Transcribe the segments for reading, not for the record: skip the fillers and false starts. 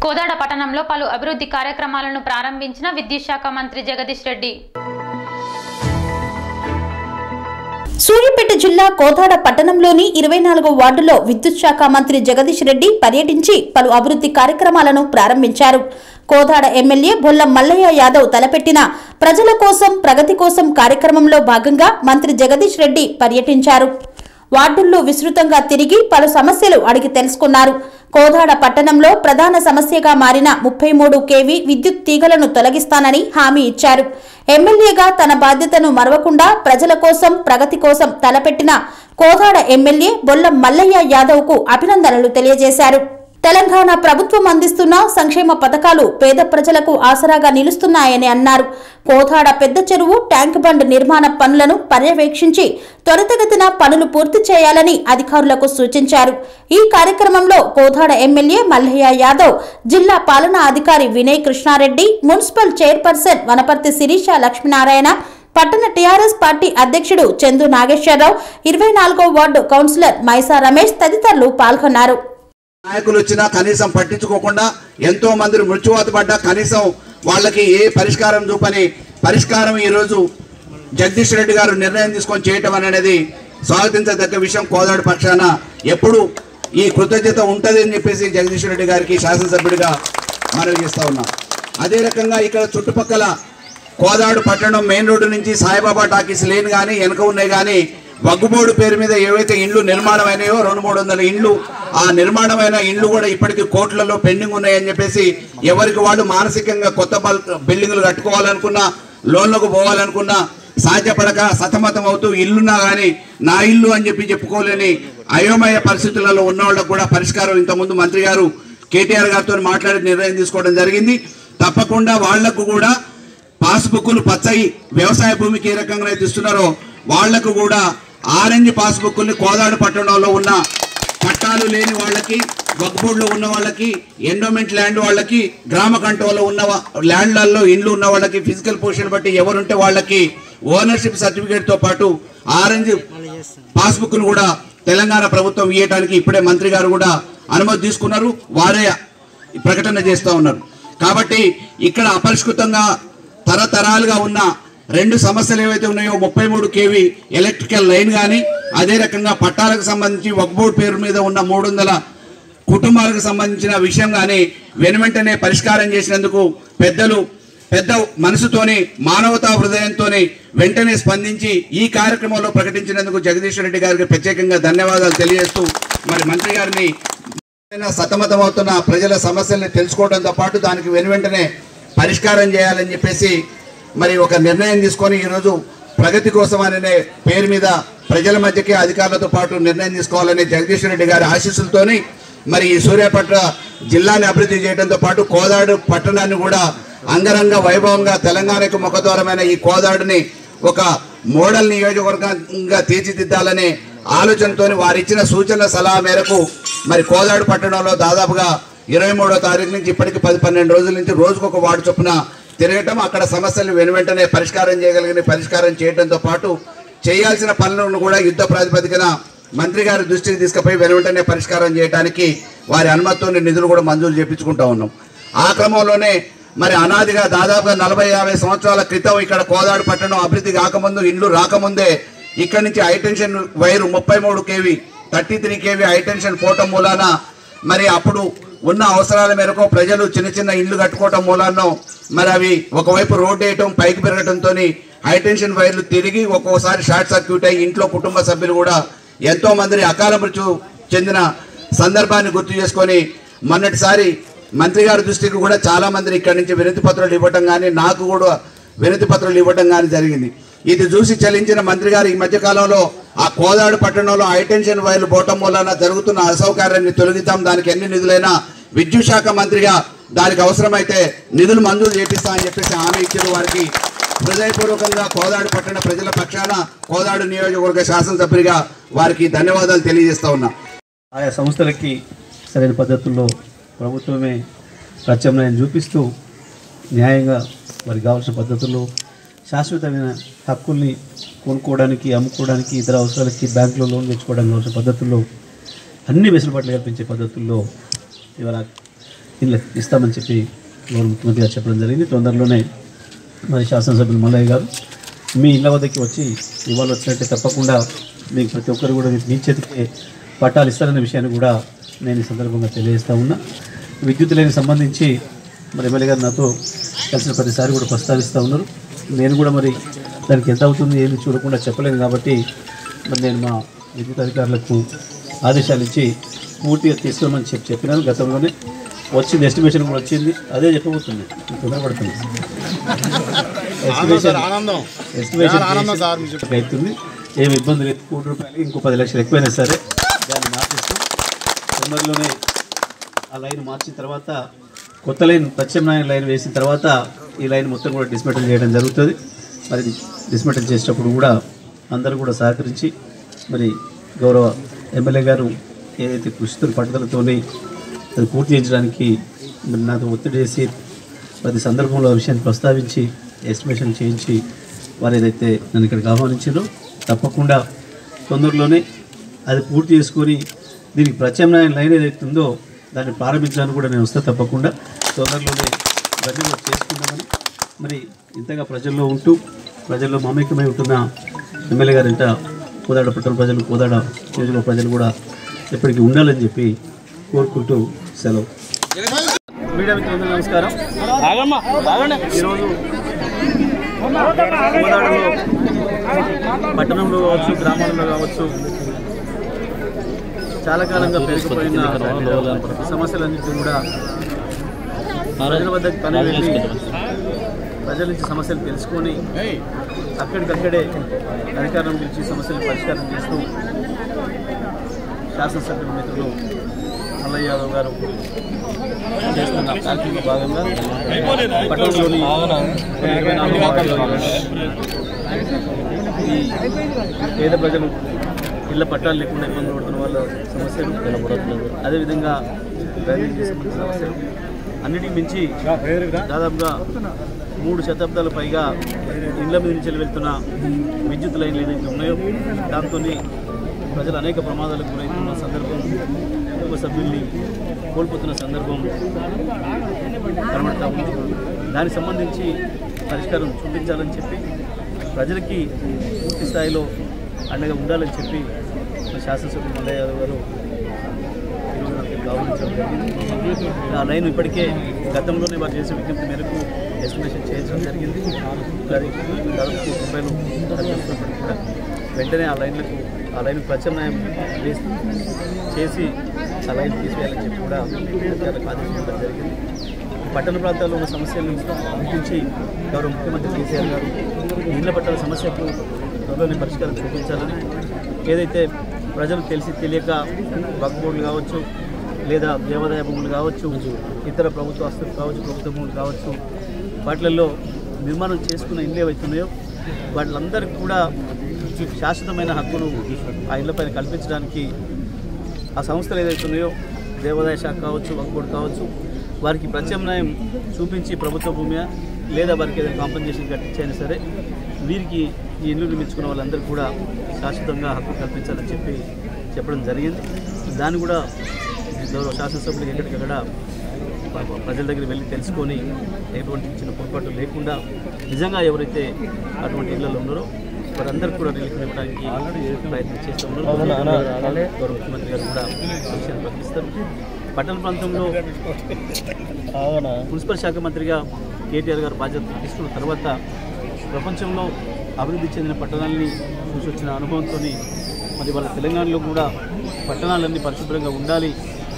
కోదాడ పట్టణంలో పలు అభివృద్ధి కార్యక్రమాలను ప్రారంభించిన విద్యుత్ శాఖ మంత్రి జగదీష్ రెడ్డి. సూర్యాపేట జిల్లా కోదాడ పట్టణంలోని 24వ వార్డులో విద్యుత్ శాఖ మంత్రి జగదీష్ రెడ్డి పర్యటించి పలు అభివృద్ధి కార్యక్రమాలను ప్రారంభించారు. కోదాడ ఎమ్మెల్యే బొల్ల మల్లయ్య యాదవ్ తలపెట్టిన ప్రజల కోసం ప్రగతి కోసం కార్యక్రమంలో భాగంగా మంత్రి జగదీష్ రెడ్డి పర్యటించారు. వార్డుల్లో విస్తృతంగా తిరిగి పలు సమస్యలు అడిగి తెలుసుకున్నారు. కోదాడ పట్టణంలో ప్రధాన సమస్యగా మారిన 33 kV విద్యుత్ తీగలను తొలగిస్తానని హామీ ఇచ్చారు. ఎమ్మెల్యేగా తన బాధ్యతను మరవకుండా ప్రజల కోసం ప్రగతి కోసం తలపెట్టిన కోదాడ ఎమ్మెల్యే బొల్ల మల్లయ్య యాదవ్ కు అభినందనలు తెలియజేశారు. తెలంగాణ ప్రభుత్వం అందిస్తున్న సంక్షేమ పథకాలు పేద ప్రజలకు ఆసరాగా నిలుస్తున్నాయని అన్నారు. కోదాడ పెద్ద చెరువు ట్యాంక్ బండ్ నిర్మాణ పనులను పర్యవేక్షించి త్వరితగతిన పనులు పూర్తి చేయాలని అధికారులకు సూచించారు. ఈ కార్యక్రమంలో కోదాడ ఎమ్మెల్యే మల్లయ్య యాదవ్, జిల్లా పాలనా అధికారి వినయ్ కృష్ణారెడ్డి, మున్సిపల్ చైర్పర్సన్ వనపర్తి శిరీష లక్ష్మీనారాయణ, పట్టణ టీఆర్ఎస్ పార్టీ అధ్యక్షుడు చందు నాగేశ్వరరావు, 24వ వార్డు కౌన్సిలర్ మైసా రమేష్ తదితరులు పాల్గొన్నారు. నాయకులు వచ్చినా కనీసం పట్టించుకోకుండా ఎంతో మంది మృత్యువాత పడ్డా కనీసం వాళ్ళకి ఏ పరిష్కారం చూపని పరిష్కారం ఈరోజు జగదీష్ రెడ్డి గారు నిర్ణయం తీసుకొని చేయటం అనేది స్వాగతించదగ్గ విషయం. కోదాడు పక్షాన ఎప్పుడు ఈ కృతజ్ఞత ఉంటుంది అని చెప్పేసి జగదీష్ రెడ్డి గారికి శాసనసభ్యుడిగా మనవి చేస్తా ఉన్నాం. అదే రకంగా ఇక్కడ చుట్టుపక్కల కోదాడు పట్టణం మెయిన్ రోడ్డు నుంచి సాయిబాబా టాకీస్ లేని కానీ వెనక ఉన్నాయి కానీ వగ్గుబోర్డు పేరు మీద ఏవైతే ఇండ్లు నిర్మాణం అయినాయో 200-300 ఇండ్లు, ఆ నిర్మాణమైన ఇండ్లు కూడా ఇప్పటికీ కోట్లలో పెండింగ్ ఉన్నాయని చెప్పేసి ఎవరికి వాళ్ళు మానసికంగా కొత్త బిల్డింగ్లు కట్టుకోవాలనుకున్నా, లోన్లకు పోవాలనుకున్నా సాధ్యపడక సతమతం అవుతూ ఇల్లున్నా కానీ నా ఇల్లు అని చెప్పి చెప్పుకోలేని అయోమయ పరిస్థితులలో ఉన్న వాళ్ళకు కూడా పరిష్కారం ఇంతకుముందు మంత్రి గారు కేటీఆర్ గారితో మాట్లాడి నిర్ణయం తీసుకోవడం జరిగింది. తప్పకుండా వాళ్లకు కూడా పాస్బుక్లు పచ్చయి వ్యవసాయ భూమికి ఏ రకంగా అయితే ఇస్తున్నారో వాళ్లకు కూడా ఆరెంజ్ పాస్బుక్ని కోదాడు పట్టణంలో ఉన్న పట్టాలు లేని వాళ్ళకి, వక్బోర్డులో ఉన్న వాళ్ళకి, ఎండోమెంట్ ల్యాండ్ వాళ్ళకి, గ్రామ కంట్రోల్లో ఉన్న ల్యాండ్లలో ఇండ్లు ఉన్న వాళ్ళకి ఫిజికల్ పొజిషన్ బట్టి ఎవరుంటే వాళ్ళకి ఓనర్షిప్ సర్టిఫికేట్తో పాటు ఆరెంజ్ పాస్బుక్ను కూడా తెలంగాణ ప్రభుత్వం ఇవ్వడానికి ఇప్పుడే మంత్రి గారు కూడా అనుమతి తీసుకున్నారు. వారే ప్రకటన చేస్తూ ఉన్నారు. కాబట్టి ఇక్కడ అపరిష్కృతంగా తరతరాలుగా ఉన్న 2 సమస్యలు ఏవైతే ఉన్నాయో 33 kV ఎలక్ట్రికల్ లైన్ కానీ, అదే రకంగా పట్టాలకు సంబంధించి వక్బోర్డు పేరు మీద ఉన్న 300 కుటుంబాలకు సంబంధించిన విషయం కానీ వెనువెంటనే పరిష్కారం చేసినందుకు పెద్ద మనసుతోని మానవతా హృదయంతోని వెంటనే స్పందించి ఈ కార్యక్రమంలో ప్రకటించినందుకు జగదీష్ రెడ్డి గారికి ప్రత్యేకంగా ధన్యవాదాలు తెలియజేస్తూ మరి మంత్రి గారిని సతమతమవుతున్న ప్రజల సమస్యల్ని తెలుసుకోవడంతో పాటు దానికి వెనువెంటనే పరిష్కారం చేయాలని చెప్పేసి మరి ఒక నిర్ణయం తీసుకొని ఈరోజు ప్రగతి కోసం అనే పేరు మీద ప్రజల మధ్యకి అధికారులతో పాటు నిర్ణయం తీసుకోవాలని జగదీష్ రెడ్డి గారి ఆశీస్సులతోని మరి ఈ సూర్యాపేట జిల్లాని అభివృద్ధి చేయడంతో పాటు కోదాడు పట్టణాన్ని కూడా అంగరంగ వైభవంగా తెలంగాణకు ముఖద్వారమైన ఈ కోదాడుని ఒక మోడల్ నియోజకవర్గంగా తీర్చిదిద్దాలనే ఆలోచనతో వారిచ్చిన సూచనల సలహా మేరకు మరి కోదాడు పట్టణంలో దాదాపుగా 23వ తారీఖు నుంచి ఇప్పటికి 10-12 రోజుల నుంచి రోజుకొక వార్డు చొప్పున తిరగటం, అక్కడ సమస్యలు వెనువెంటనే పరిష్కారం చేయడంతో పాటు చేయాల్సిన పనులను కూడా యుద్ధ ప్రాతిపదికన మంత్రి గారి దృష్టికి తీసుకుపోయి వెనువెంటనే పరిష్కారం చేయడానికి వారి అనుమతితో నిధులు కూడా మంజూరు చేయించుకుంటా ఉన్నాం. ఆ క్రమంలోనే మరి అనాదిగా దాదాపుగా 40-50 సంవత్సరాల క్రితం ఇక్కడ కోదాడు పట్టణం అభివృద్ధి కాకముందు, ఇండ్లు రాకముందే ఇక్కడ నుంచి high tension wire 33 kV 33 kV high tension పోవటం మూలాన మరి అప్పుడు ఉన్న అవసరాల మేరకు ప్రజలు చిన్న ఇల్లు కట్టుకోవటం మూలాన్నో మరి అవి ఒకవైపు రోడ్ వేయటం పైకి పెరగడంతో హైటెన్షన్ వైర్లు తిరిగి ఒక్కోసారి షార్ట్ సర్క్యూట్ అయ్యి ఇంట్లో కుటుంబ సభ్యులు కూడా ఎంతో మంది అకాల మృత్యు చెందిన సందర్భాన్ని గుర్తు చేసుకొని మొన్నటిసారి మంత్రి గారి దృష్టికి కూడా చాలా మంది ఇక్కడి నుంచి వినతి పత్రాలు ఇవ్వటం కానీ, నాకు కూడా వినతి పత్రాలు ఇవ్వటం కానీ జరిగింది. ఇది చూసి చలించిన మంత్రి గారు ఈ మధ్యకాలంలో ఆ కోదాడు పట్టణంలో హైటెన్షన్ వైర్లు పోవటం వలన జరుగుతున్న అసౌకర్యాన్ని తొలగిద్దాం, దానికి ఎన్ని నిధులైనా విద్యుత్ శాఖ మంత్రిగా దానికి అవసరమైతే నిధులు మంజూరు చేపిస్తామని చెప్పేసి హామీ ఇచ్చారు. వారికి హృదయపూర్వకంగా కోదాడు పట్టణ ప్రజల పక్షాన కోదాడు నియోజకవర్గ శాసనసభ్యుడిగా వారికి ధన్యవాదాలు తెలియజేస్తా ఉన్నా. ఆయా సంస్థలకి సరైన పద్ధతుల్లో ప్రభుత్వమే ప్రత్యామ్నాయం చూపిస్తూ న్యాయంగా వారికి కావాల్సిన పద్ధతుల్లో శాశ్వతమైన హక్కుల్ని కొనుక్కోవడానికి, అమ్ముకోవడానికి, ఇతర అవసరాలకి బ్యాంకులో లోన్ తెచ్చుకోవడానికి కావాల్సిన పద్ధతుల్లో అన్ని వెసులుబాట్లు కల్పించే పద్ధతుల్లో ఇవాళ ఇల్లు ఇస్తామని చెప్పి గౌరవ ముఖ్యమంత్రి గారు చెప్పడం జరిగింది. తొందరలోనే మరి శాసనసభ్యులు మల్లయ్య గారు మీ ఇళ్ళ వద్దకి వచ్చి ఇవాళ వచ్చినట్టే తప్పకుండా మీకు ప్రతి ఒక్కరు కూడా మీ చేతికి పట్టాలు ఇస్తారనే విషయాన్ని కూడా నేను ఈ సందర్భంగా తెలియజేస్తూ ఉన్నా. విద్యుత్ లైన్కి సంబంధించి మరి ఎమ్మెల్యే గారు నాతో కలిసిన ప్రతిసారి కూడా ప్రస్తావిస్తూ ఉన్నారు. నేను కూడా మరి దానికి ఎంత అవుతుంది ఏమి చూడకుండా చెప్పలేను కాబట్టి మరి నేను మా విద్యుత్ అధికారులకు ఆదేశాలు ఇచ్చి పూర్తిగా తీసుకోమని చెప్పినాను. గతంలోనే వచ్చింది, ఎస్టిమేషన్ కూడా వచ్చింది, అదే చెప్పబోతుంది. తొందరపడుతుంది, ఎస్టిమేషన్ అవుతుంది, ఏమి ఇబ్బంది లేదు. ₹1 ఇంకో 10 లక్షలు ఎక్కువైనా సరే దాన్ని మార్చిస్తాం. తొందరలోనే ఆ లైన్ మార్చిన తర్వాత కొత్త లైన్ ప్రత్యామ్నాయ లైన్ వేసిన తర్వాత ఈ లైన్ మొత్తం కూడా డిస్మెంటల్ చేయడం జరుగుతుంది. మరి డిస్మెంటల్ చేసేటప్పుడు కూడా అందరూ కూడా సహకరించి మరి గౌరవ ఎమ్మెల్యే గారు ఏదైతే కృషితో పట్టుదలతోని అది పూర్తి చేయించడానికి మరి నాకు ఒత్తిడి చేసి ప్రతి సందర్భంలో ఆ విషయాన్ని ప్రస్తావించి ఎస్టిమేషన్ చేయించి వారు ఏదైతే నన్ను ఇక్కడికి ఆహ్వానించారో తప్పకుండా తొందరలోనే అది పూర్తి చేసుకొని దీనికి ప్రత్యామ్నాయ లైన్ ఏదైతే ఉందో దాన్ని ప్రారంభించడానికి కూడా నేను వస్తా. తప్పకుండా తొందరలోనే ఇవన్నీ కూడా చేసుకుంటామని మరి ఇంతగా ప్రజల్లో ఉంటూ ప్రజల్లో మమేకమై ఉంటున్న ఎమ్మెల్యే గారు ఇంట కోదాడ పట్టణ ప్రజలు, కోదాడ నియోజకవర్గ ప్రజలు కూడా ఎప్పటికీ ఉండాలని చెప్పి కోరుకుంటూ సెలవు. మీడియా మిత్రులందరూ నమస్కారం. ఈరోజు కోదాడలో పట్టణంలో కావచ్చు, గ్రామాలలో కావచ్చు చాలా కాలంగా పెరిగిపోయిన సమస్యలన్నింటినీ కూడా ప్రజల వద్దకు పని వెళ్ళి ప్రజల నుంచి సమస్యలు తెలుసుకొని అక్కడికక్కడే అధికారం పిలిచి సమస్యలను పరిష్కారం చేస్తూ శాసనసభ్యుల మిత్రులు మల్లయ్య యాదవ్ గారు చేస్తున్న కార్యక్రమంలో భాగంగా పట్టణంలోని ఈ పేద ప్రజలు ఇళ్ల పట్టాలు లేకుండా ఇబ్బంది పడుతున్న వాళ్ళ సమస్యలు నిలబడట్లేదు. అదేవిధంగా డ్రైనేజీ సంబంధించిన సమస్యలు అన్నిటికి మించి దాదాపుగా 3 శతాబ్దాల పైగా ఇళ్ల మీద నుంచి వెళ్తున్న విద్యుత్ లైన్లు ఏదైతే ఉన్నాయో దాంతో ప్రజలు అనేక ప్రమాదాలకు గురవుతున్న సందర్భం, కుటుంబ సభ్యుల్ని కోల్పోతున్న సందర్భం కనబడతా ఉంది. దానికి సంబంధించి పరిష్కారం చూపించాలని చెప్పి ప్రజలకి పూర్తి స్థాయిలో అండగా ఉండాలని చెప్పి శాసనసభ్యులు మల్లయ్య యాదవ్ గారు ఈరోజు నాకు ఆహ్వానించడం జరిగింది. ఆ లైన్ ఇప్పటికే గతంలోనే వారు చేసే విజ్ఞప్తి మేరకు ఎస్టిమేషన్ చేయించడం జరిగింది. అది దాదాపు ₹1 ఖర్చున్నప్పటికీ కూడా వెంటనే ఆ లైన్ ప్రత్యామ్నాయం చేసి ఆ లైన్ తీసివేయాలని చెప్పి కూడా అధికారులకు ఆదేశించడం జరిగింది. పట్టణ ప్రాంతాల్లో ఉన్న సమస్యలను గుర్తించి గౌరవ ముఖ్యమంత్రి కేసీఆర్ గారు ఇళ్ల పట్టాల సమస్యకు త్వరలోనే పరిష్కారం చూపించాలని, ఏదైతే ప్రజలు తెలిసి తెలియక వక్ఫ్ బోర్డులు కావచ్చు, లేదా దేవాదాయ భూములు కావచ్చు, ఇతర ప్రభుత్వ ఆస్తులు కావచ్చు, ప్రభుత్వ భూములు కావచ్చు, వాటిల్లో నిర్మాణం చేసుకున్న ఇళ్ళు ఏవైతున్నాయో వాటిలందరికీ కూడా శాశ్వతమైన హక్కులు ఆ ఇళ్లపైన కల్పించడానికి ఆ సంస్థలు ఏదైతున్నాయో దేవాదాయ శాఖ కావచ్చు, వక్ఫ్ బోర్డు కావచ్చు, వారికి ప్రత్యామ్నాయం చూపించి ప్రభుత్వ భూమి లేదా వారికి ఏదైనా కాంపెన్సేషన్ కట్టించైనా సరే వీరికి ఈ ఇల్లు నిర్మించుకున్న వాళ్ళందరికీ కూడా శాశ్వతంగా హక్కు కల్పించాలని చెప్పడం జరిగింది. దాన్ని కూడా గౌరవ శాసనసభ్యులకు ఎక్కడికక్కడ ప్రజల దగ్గర వెళ్ళి తెలుసుకొని ఎటువంటి చిన్న పొరపాటు లేకుండా నిజంగా ఎవరైతే అటువంటి ఇళ్లలో ఉన్నారో వారందరికీ కూడా రిలీఫ్ ఇవ్వడానికి ప్రయత్నం చేస్తూ ఉన్నారు. గౌరవ ముఖ్యమంత్రి గారు కూడా విషయాన్ని ప్రకటిస్తారు. పట్టణ ప్రాంతంలో మున్సిపల్ శాఖ మంత్రిగా కేటీఆర్ గారు బాధ్యత తీసుకున్న తర్వాత ప్రపంచంలో అభివృద్ధి చెందిన పట్టణాలని చూసి వచ్చిన అనుభవంతో మరి వాళ్ళ తెలంగాణలో కూడా పట్టణాలన్నీ పరిశుభ్రంగా ఉండాలి,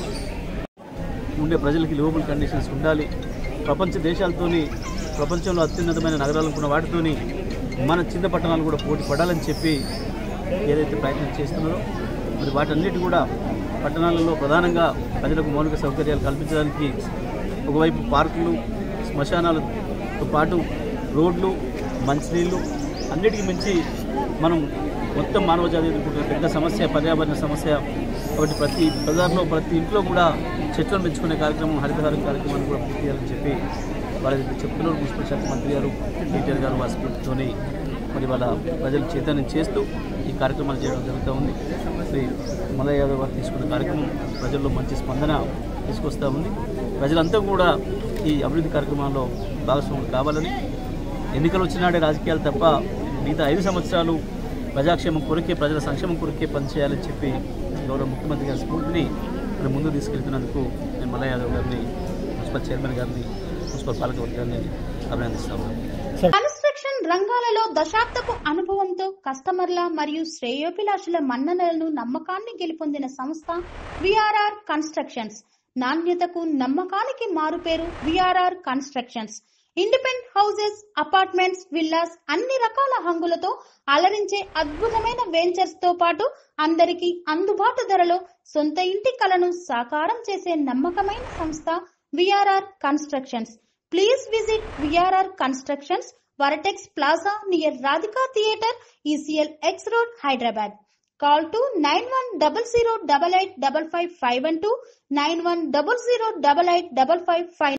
ఉండే ప్రజలకి లివబుల్ కండిషన్స్ ఉండాలి, ప్రపంచ దేశాలతోని ప్రపంచంలో అత్యున్నతమైన నగరాలు ఉన్న వాటితోని మన చిన్న పట్టణాలు కూడా పోటీ పడాలని చెప్పి ఏదైతే ప్రయత్నం చేస్తున్నారో మరి వాటన్నిటి కూడా పట్టణాలలో ప్రధానంగా ప్రజలకు మౌలిక సౌకర్యాలు కల్పించడానికి ఒకవైపు పార్కులు, శ్మశానాలతో పాటు రోడ్లు, మంచినీళ్ళు అన్నిటికీ మించి మనం మొత్తం మానవ జాతి ఎదుర్కొంటున్న పెద్ద సమస్య పర్యావరణ సమస్య. కాబట్టి ప్రతి ప్రజల్లో ప్రతి ఇంట్లో కూడా చెట్లను పెంచుకునే కార్యక్రమం, హరితహారం కార్యక్రమాన్ని కూడా పూర్తి చేయాలని చెప్పి వాళ్ళకి చెప్తున్నారు. మున్సిపల్ శాఖ మంత్రి గారు కేటీఆర్ గారు వారి స్ఫూర్తితోని మరి వాళ్ళ ప్రజలు చైతన్యం చేస్తూ ఈ కార్యక్రమాలు చేయడం జరుగుతూ ఉంది. శ్రీ మల్లయ్య యాదవ్ గారు తీసుకున్న కార్యక్రమం ప్రజల్లో మంచి స్పందన తీసుకొస్తూ ఉంది. ప్రజలంతా కూడా ఈ అభివృద్ధి కార్యక్రమాల్లో భాగస్వాములు కావాలని, ఎన్నికలు వచ్చినాడే రాజకీయాలు తప్ప మిగతా 5 సంవత్సరాలు ప్రజాక్షేమం కొరికే, ప్రజల సంక్షేమం కొరికే పనిచేయాలని చెప్పి గౌరవ ముఖ్యమంత్రి గారి స్ఫూర్తిని మనం ముందుకు తీసుకెళ్తున్నందుకు నేను మల్లయ్య యాదవ్ గారిని, మున్సిపల్ చైర్మన్ గారిని, మున్సిపల్ పాలకవర్గాన్ని అభినందిస్తాను. కన్స్ట్రక్షన్ రంగాలలో దశాబ్దపు అనుభవంతో కస్టమర్ల మరియు శ్రేయోభిలాషుల మన్ననలను, నమ్మకాన్ని గెలుపొందిన సంస్థ విఆర్ఆర్ కన్స్ట్రక్షన్స్. నాణ్యతకు, నమ్మకానికి మారుపేరు VRR constructions. Independent houses, apartments, villas అన్ని రకాల హంగులతో అలరించే అద్భుతమైన వెంచర్స్ తో పాటు అందరికీ అందుబాటు ధరలో సొంత ఇంటి కలను సాకారం చేసే నమ్మకమైన సంస్థ VRR constructions. Please visit VRR Constructions, Varatex Plaza near Radhika Theatre, ECL X Road, Hyderabad. Call to 9100885551 91008855.